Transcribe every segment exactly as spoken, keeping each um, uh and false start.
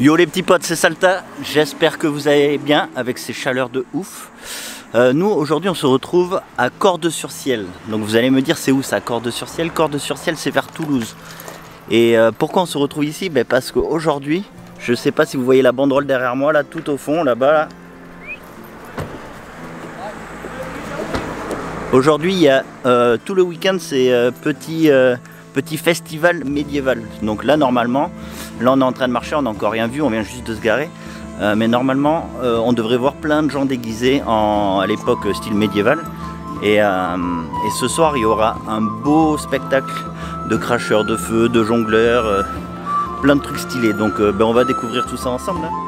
Yo les petits potes, c'est Salta, j'espère que vous allez bien avec ces chaleurs de ouf. Euh, nous aujourd'hui on se retrouve à Cordes-sur-Ciel. Donc vous allez me dire c'est où ça, Cordes-sur-Ciel? Cordes-sur-Ciel c'est vers Toulouse. Et euh, pourquoi on se retrouve ici? Ben parce qu'aujourd'hui, je sais pas si vous voyez la banderole derrière moi là, tout au fond là-bas là. Aujourd'hui il y a euh, tout le week-end c'est euh, petit... Euh, petit festival médiéval. Donc là normalement, là on est en train de marcher, on n'a encore rien vu, on vient juste de se garer. Euh, mais normalement euh, on devrait voir plein de gens déguisés en, à l'époque style médiéval. Et, euh, et ce soir il y aura un beau spectacle de cracheurs de feu, de jongleurs, euh, plein de trucs stylés. Donc euh, ben, on va découvrir tout ça ensemble. Hein.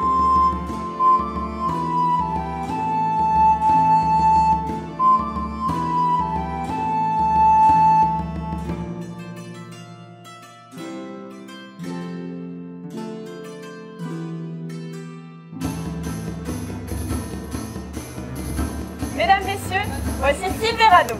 Mesdames, Messieurs, voici Silverado.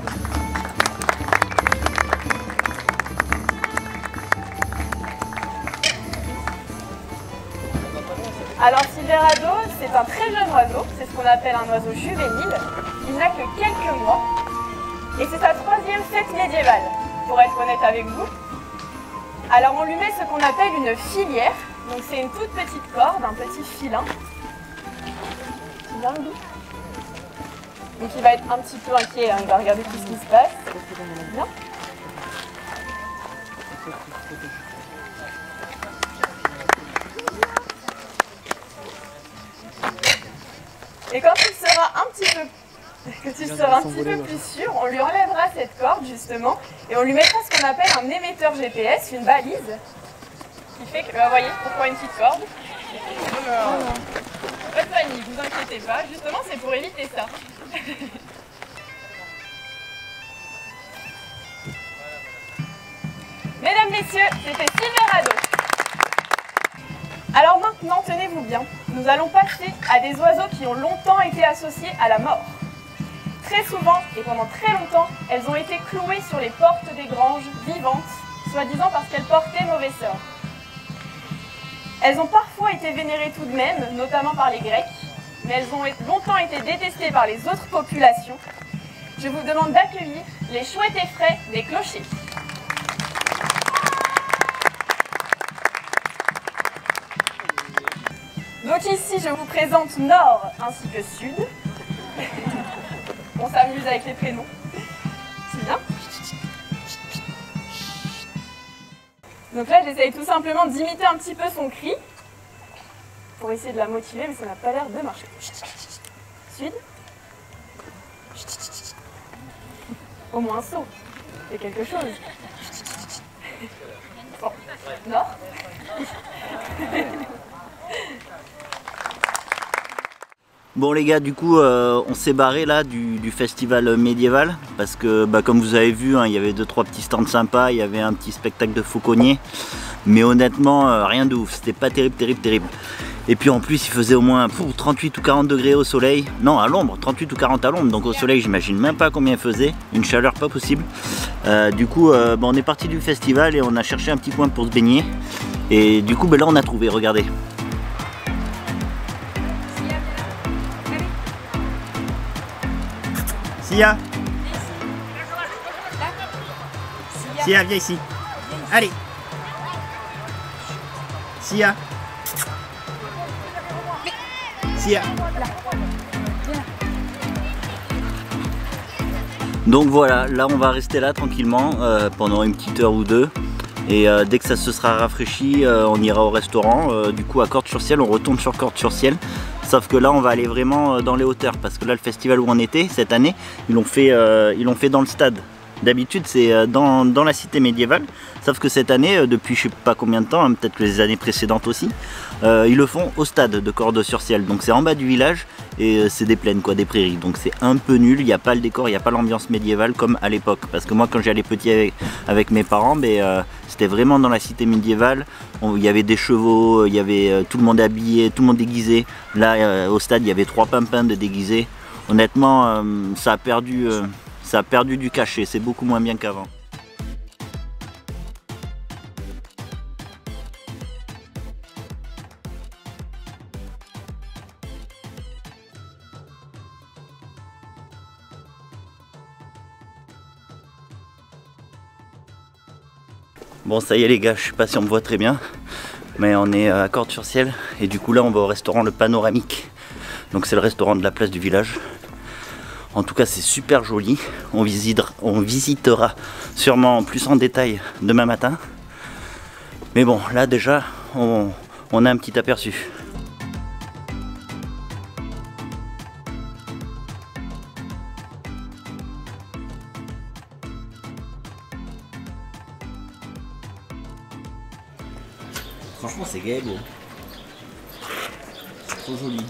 Alors Silverado, c'est un très jeune oiseau, c'est ce qu'on appelle un oiseau juvénile. Il n'a que quelques mois et c'est sa troisième fête médiévale, pour être honnête avec vous. Alors on lui met ce qu'on appelle une filière, donc c'est une toute petite corde, un petit filin. Tu viens, Louis ? Donc il va être un petit peu inquiet, hein. Il va regarder tout ce qui se passe. Bien. Et quand il sera un petit peu, quand il sera un petit peu plus sûr, on lui enlèvera cette corde justement et on lui mettra ce qu'on appelle un émetteur G P S, une balise, qui fait que, vous voyez, pourquoi une petite corde. Pas de panique, vous inquiétez pas, justement c'est pour éviter ça. Mesdames, Messieurs, c'était Silverado. Alors maintenant, tenez-vous bien, nous allons passer à des oiseaux qui ont longtemps été associés à la mort. Très souvent, et pendant très longtemps, elles ont été clouées sur les portes des granges vivantes, soi-disant parce qu'elles portaient mauvais sort. Elles ont parfois été vénérées tout de même, notamment par les Grecs, mais elles ont longtemps été détestées par les autres populations. Je vous demande d'accueillir les chouettes effraies des clochers. Donc ici, je vous présente Nord ainsi que Sud. On s'amuse avec les prénoms. C'est bien. Donc là, j'essaye tout simplement d'imiter un petit peu son cri pour essayer de la motiver, mais ça n'a pas l'air de marcher. Sud. Au moins un saut. C'est quelque chose. Bon. Nord. Bon les gars, du coup euh, on s'est barré là du, du festival médiéval parce que bah, comme vous avez vu, hein, il y avait deux trois petits stands sympas, il y avait un petit spectacle de fauconnier, mais honnêtement euh, rien de ouf, c'était pas terrible terrible terrible. Et puis en plus il faisait au moins pour trente-huit ou quarante degrés au soleil, non à l'ombre, trente-huit ou quarante à l'ombre, donc au soleil j'imagine même pas combien il faisait, une chaleur pas possible. Euh, du coup euh, bah, on est parti du festival et on a cherché un petit coin pour se baigner et du coup bah, là on a trouvé, regardez. Sia, Sia, viens ici. Allez. Sia. Sia. Donc voilà, là on va rester là tranquillement euh, pendant une petite heure ou deux. Et euh, dès que ça se sera rafraîchi, euh, on ira au restaurant. Euh, du coup à Cordes-sur-Ciel, on retourne sur Cordes-sur-Ciel. Sauf que là on va aller vraiment dans les hauteurs parce que là le festival où on était cette année, ils l'ont fait, euh, ils l'ont fait dans le stade. D'habitude c'est dans, dans la cité médiévale, sauf que cette année, depuis je sais pas combien de temps, hein, peut-être que les années précédentes aussi, euh, ils le font au stade de Cordes-sur-Ciel. Donc c'est en bas du village et euh, c'est des plaines quoi, des prairies. Donc c'est un peu nul, il n'y a pas le décor, il n'y a pas l'ambiance médiévale comme à l'époque. Parce que moi quand j'allais petit avec, avec mes parents, ben, euh, c'était vraiment dans la cité médiévale. Il y avait des chevaux, il y avait euh, tout le monde habillé, tout le monde déguisé. Là euh, au stade il y avait trois pimpins de déguisés. Honnêtement euh, ça a perdu... Euh, Ça a perdu du cachet, c'est beaucoup moins bien qu'avant. Bon ça y est les gars, je sais pas si on me voit très bien, mais on est à Cordes-sur-Ciel et du coup là on va au restaurant Le Panoramique. Donc c'est le restaurant de la place du village. En tout cas c'est super joli, on visitera, on visitera sûrement plus en détail demain matin. Mais bon là déjà on, on a un petit aperçu. Franchement c'est gai beau. C'est trop joli.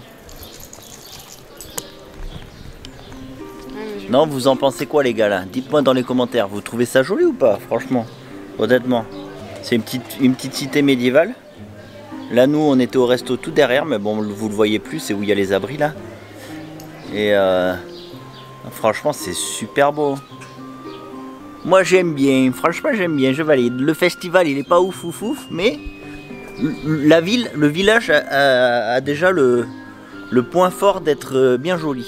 Non, vous en pensez quoi les gars là? Dites-moi dans les commentaires, vous trouvez ça joli ou pas? Franchement, honnêtement. C'est une petite, une petite cité médiévale. Là nous on était au resto tout derrière, mais bon vous le voyez plus, c'est où il y a les abris là. Et euh, franchement c'est super beau. Moi j'aime bien, franchement j'aime bien, je valide. Le festival il est pas ouf ouf ouf, mais la ville, le village a, a, a déjà le, le point fort d'être bien joli.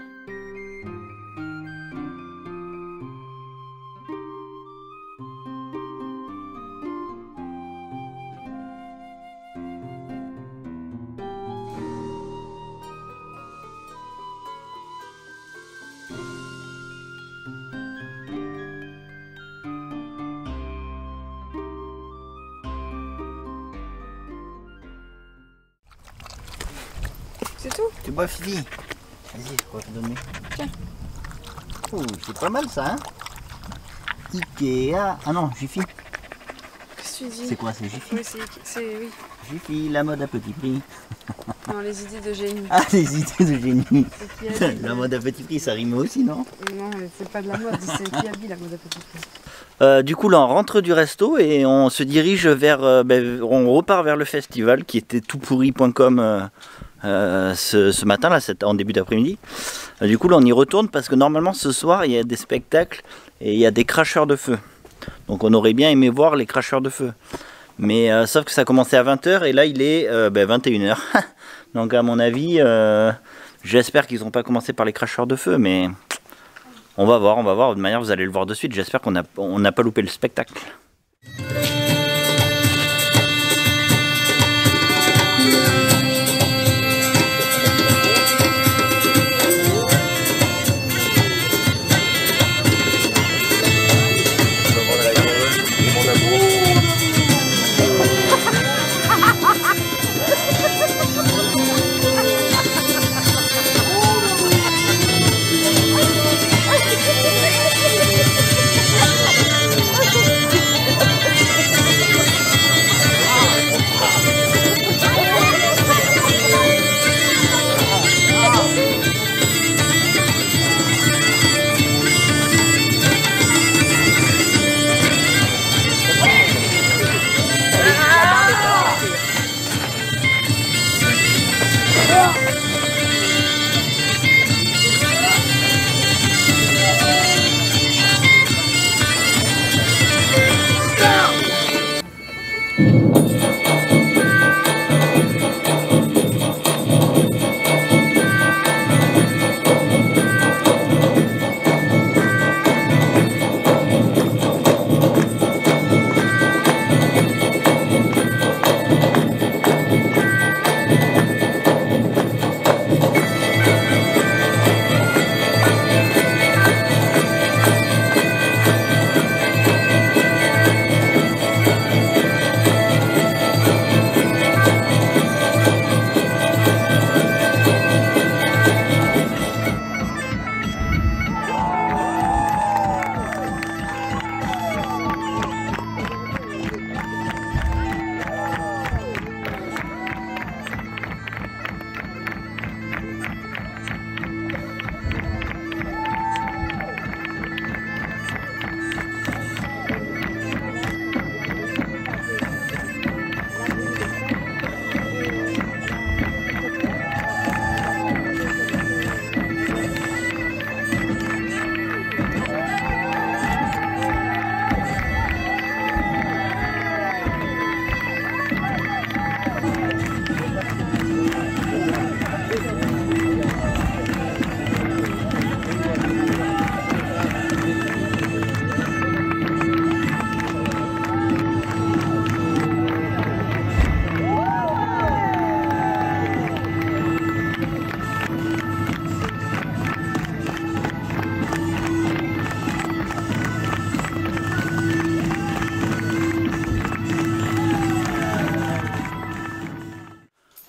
C'est tout. Tu bois Fifi? Vas-y, je pourrais te donner. Tiens. Oh, c'est pas mal ça, hein? Ikea. Ah non, Jiffy. Qu'est-ce que tu dis? C'est quoi, c'est Jiffy? Oui, c'est oui. Jiffy, la mode à petit prix. Non, les idées de génie. Ah, les idées de génie. La mode à petit prix, ça rime aussi, non? Non, mais c'est pas de la mode, c'est Kiabi la mode à petit prix. Euh, du coup là on rentre du resto et on se dirige vers, euh, ben, on repart vers le festival qui était toutpourri point com euh, euh, ce, ce matin là, en début d'après-midi. Euh, du coup là on y retourne parce que normalement ce soir il y a des spectacles et il y a des cracheurs de feu. Donc on aurait bien aimé voir les cracheurs de feu. Mais euh, sauf que ça a commencé à vingt heures et là il est euh, ben, vingt et une heures. Donc à mon avis, euh, j'espère qu'ils n'ont pas commencé par les cracheurs de feu, mais... On va voir, on va voir. De manière, vous allez le voir de suite. J'espère qu'on n'a on n'a pas loupé le spectacle.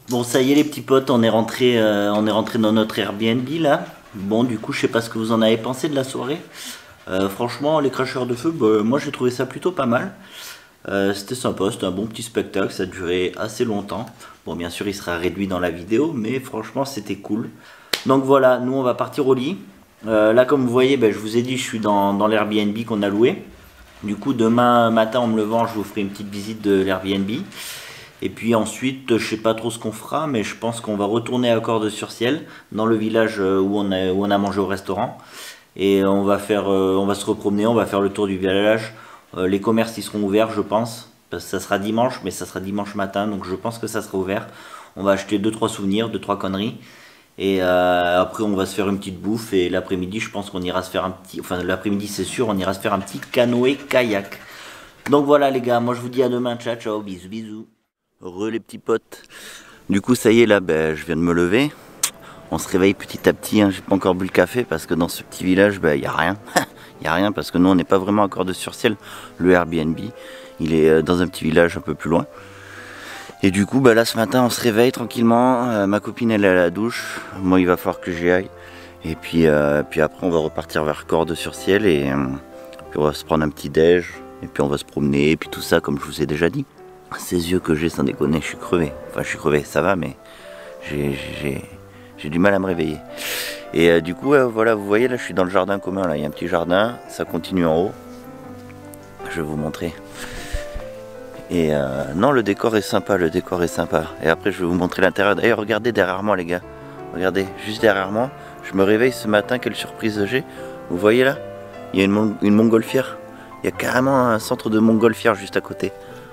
Bon, ça y est les petits potes, on est rentré, euh, on est rentré dans notre Airbnb là. Bon, du coup, je sais pas ce que vous en avez pensé de la soirée. Euh, franchement, les cracheurs de feu, bah, moi j'ai trouvé ça plutôt pas mal. Euh, c'était sympa, c'était un bon petit spectacle, ça a duré assez longtemps. Bon, bien sûr, il sera réduit dans la vidéo, mais franchement, c'était cool. Donc voilà, nous on va partir au lit. Euh, là, comme vous voyez, ben, je vous ai dit, je suis dans, dans l'Airbnb qu'on a loué. Du coup, demain matin, en me levant, je vous ferai une petite visite de l'Airbnb. Et puis ensuite, je sais pas trop ce qu'on fera, mais je pense qu'on va retourner à Cordes-sur-Ciel, dans le village où on a, où on a mangé au restaurant. Et on va faire, on va se repromener, on va faire le tour du village. Les commerces ils seront ouverts, je pense. Parce que ça sera dimanche, mais ça sera dimanche matin, donc je pense que ça sera ouvert. On va acheter deux trois souvenirs, deux trois conneries. Et euh, après on va se faire une petite bouffe. Et l'après-midi, je pense qu'on ira se faire un petit... Enfin l'après-midi c'est sûr, on ira se faire un petit canoë-kayak. Donc voilà les gars, moi je vous dis à demain. Ciao ciao, bisous bisous. Re les petits potes. Du coup ça y est là, ben, je viens de me lever. On se réveille petit à petit, hein. J'ai pas encore bu le café parce que dans ce petit village, il ben, n'y a rien. Il n'y a rien parce que nous on n'est pas vraiment à Cordes-sur-Ciel. Le Airbnb, il est dans un petit village un peu plus loin. Et du coup, ben, là ce matin on se réveille tranquillement. Euh, ma copine elle est à la douche. Moi il va falloir que j'y aille. Et puis, euh, puis après on va repartir vers Cordes-sur-Ciel. Et euh, puis on va se prendre un petit déj. Et puis on va se promener. Et puis tout ça comme je vous ai déjà dit. Ces yeux que j'ai, sans déconner, je suis crevé. Enfin je suis crevé, ça va, mais j'ai... J'ai du mal à me réveiller. Et euh, du coup, euh, voilà, vous voyez, là, je suis dans le jardin commun. Là, il y a un petit jardin, ça continue en haut. Je vais vous montrer. Et euh, non, le décor est sympa, le décor est sympa. Et après, je vais vous montrer l'intérieur. D'ailleurs, regardez derrière moi, les gars. Regardez, juste derrière moi. Je me réveille ce matin, quelle surprise j'ai. Vous voyez là, il y a une, mon une montgolfière. Il y a carrément un centre de montgolfière juste à côté.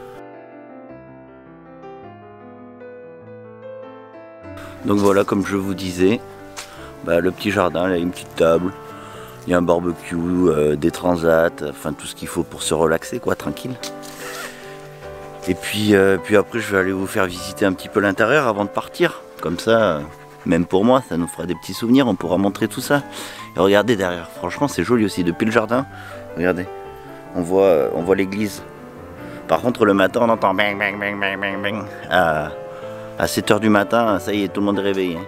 Donc voilà, comme je vous disais, bah, le petit jardin, là, il y a une petite table, il y a un barbecue, euh, des transats, enfin tout ce qu'il faut pour se relaxer, quoi, tranquille. Et puis, euh, puis après, je vais aller vous faire visiter un petit peu l'intérieur avant de partir. Comme ça, euh, même pour moi, ça nous fera des petits souvenirs, on pourra montrer tout ça. Et regardez derrière, franchement, c'est joli aussi, depuis le jardin, regardez, on voit, euh, on voit l'église. Par contre, le matin, on entend bang, bang, bang, bang, bang, bang. Ah, à sept heures du matin, ça y est, tout le monde est réveillé.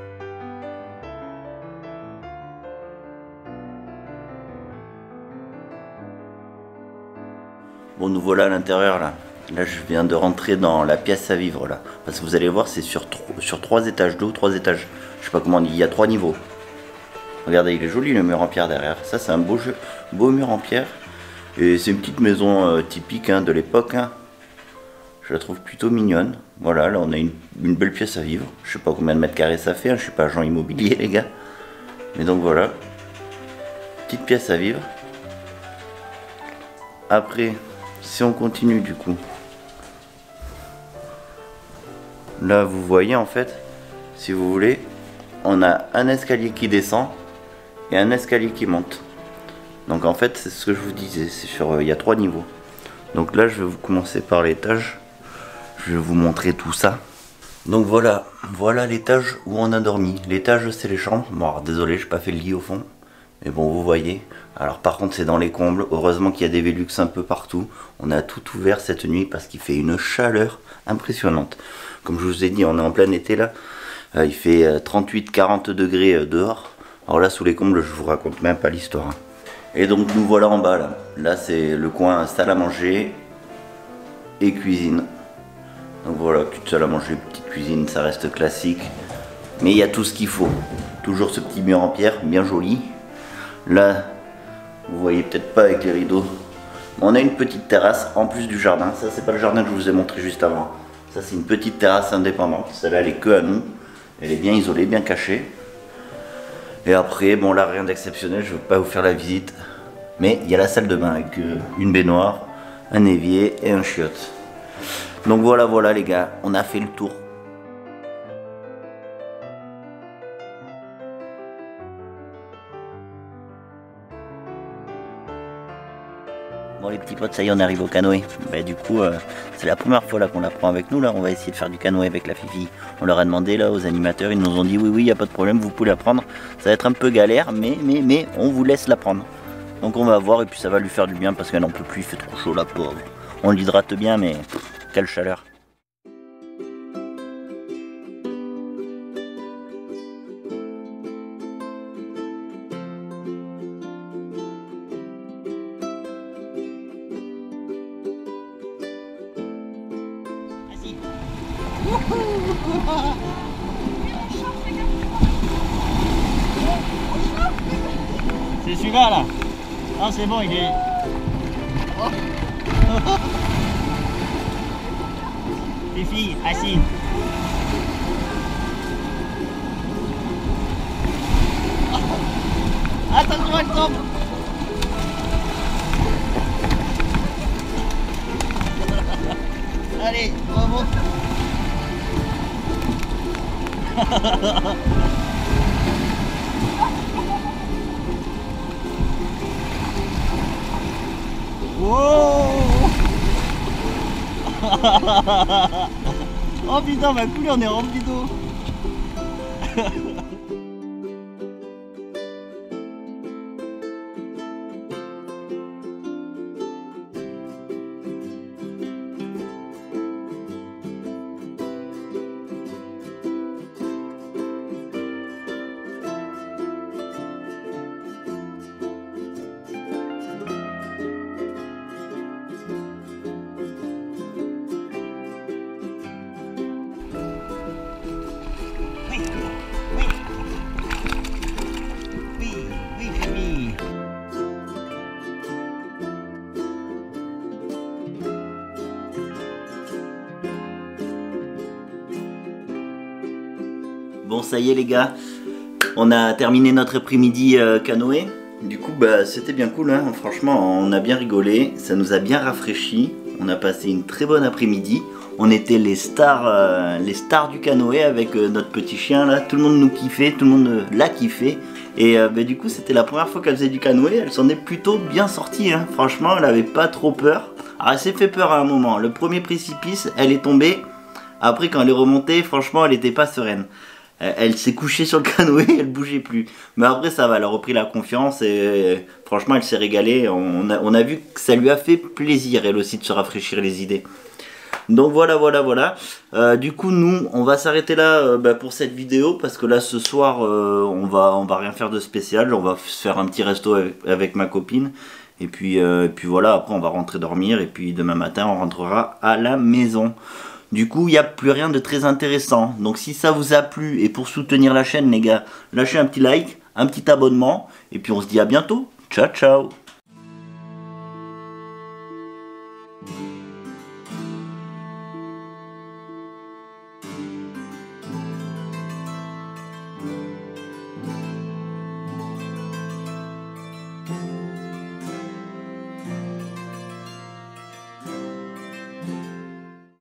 Bon, nous voilà à l'intérieur là. Là, je viens de rentrer dans la pièce à vivre là. Parce que vous allez voir, c'est sur, sur trois étages, deux ou trois étages. Je sais pas comment on dit, il y a trois niveaux. Regardez, il est joli le mur en pierre derrière. Ça, c'est un beau, jeu, beau mur en pierre. Et c'est une petite maison euh, typique hein, de l'époque. Hein. Je la trouve plutôt mignonne. Voilà, là on a une, une belle pièce à vivre. Je sais pas combien de mètres carrés ça fait, hein. Je suis pas agent immobilier les gars. Mais donc voilà. Petite pièce à vivre. Après, si on continue du coup. Là vous voyez en fait, si vous voulez, on a un escalier qui descend et un escalier qui monte. Donc en fait c'est ce que je vous disais, c'est sur, euh, il y a trois niveaux. Donc là je vais vous commencer par l'étage. Je vais vous montrer tout ça. Donc voilà, voilà l'étage où on a dormi. L'étage c'est les chambres. Bon alors, désolé, j'ai pas fait le lit au fond. Mais bon, vous voyez. Alors par contre c'est dans les combles. Heureusement qu'il y a des Velux un peu partout. On a tout ouvert cette nuit parce qu'il fait une chaleur impressionnante. Comme je vous ai dit, on est en plein été là. Euh, il fait trente-huit à quarante degrés euh, dehors. Alors là sous les combles, je vous raconte même pas l'histoire. Et donc nous voilà en bas là. Là c'est le coin salle à manger et cuisine. Donc voilà, petite salle à manger, petite cuisine, ça reste classique. Mais il y a tout ce qu'il faut. Toujours ce petit mur en pierre, bien joli. Là, vous voyez peut-être pas avec les rideaux. On a une petite terrasse en plus du jardin. Ça, c'est pas le jardin que je vous ai montré juste avant. Ça, c'est une petite terrasse indépendante. Celle-là, elle est que à nous. Elle est bien isolée, bien cachée. Et après, bon là, rien d'exceptionnel. Je ne veux pas vous faire la visite. Mais il y a la salle de bain avec une baignoire, un évier et un chiotte. Donc voilà, voilà les gars, on a fait le tour. Bon les petits potes, ça y est, on arrive au canoë. Bah, du coup, euh, c'est la première fois là qu'on la prend avec nous. Là, on va essayer de faire du canoë avec la Fifi. On leur a demandé là aux animateurs, ils nous ont dit oui, oui, il n'y a pas de problème, vous pouvez la prendre. Ça va être un peu galère, mais, mais, mais, on vous laisse la prendre. Donc on va voir et puis ça va lui faire du bien parce qu'elle n'en peut plus, il fait trop chaud la pauvre. On l'hydrate bien, mais pff, quelle chaleur. C'est celui-là là. Ah c'est bon, il est... Les filles, assis. Attention, elle tombe. Allez, bravo. Wow. Oh putain, ma coulée on est rempli d'eau. Bon ça y est les gars, on a terminé notre après-midi euh, canoë. Du coup bah c'était bien cool hein, franchement on a bien rigolé, ça nous a bien rafraîchi. On a passé une très bonne après-midi. On était les stars, euh, les stars du canoë avec euh, notre petit chien là. Tout le monde nous kiffait, tout le monde euh, l'a kiffé. Et euh, bah, du coup c'était la première fois qu'elle faisait du canoë. Elle s'en est plutôt bien sortie hein. Franchement elle avait pas trop peur. Alors elle s'est fait peur à un moment. Le premier précipice elle est tombée. Après quand elle est remontée franchement elle était pas sereine. Elle s'est couchée sur le canoë, elle bougeait plus. Mais après ça va, elle a repris la confiance et franchement elle s'est régalée. On a, on a vu que ça lui a fait plaisir elle aussi de se rafraîchir les idées. Donc voilà, voilà, voilà. Euh, du coup nous on va s'arrêter là euh, bah, pour cette vidéo parce que là ce soir euh, on va, on va rien faire de spécial. On va se faire un petit resto avec, avec ma copine. Et puis, euh, et puis voilà, après on va rentrer dormir et puis demain matin on rentrera à la maison. Du coup, il n'y a plus rien de très intéressant. Donc si ça vous a plu, et pour soutenir la chaîne, les gars, lâchez un petit like, un petit abonnement, et puis on se dit à bientôt. Ciao, ciao!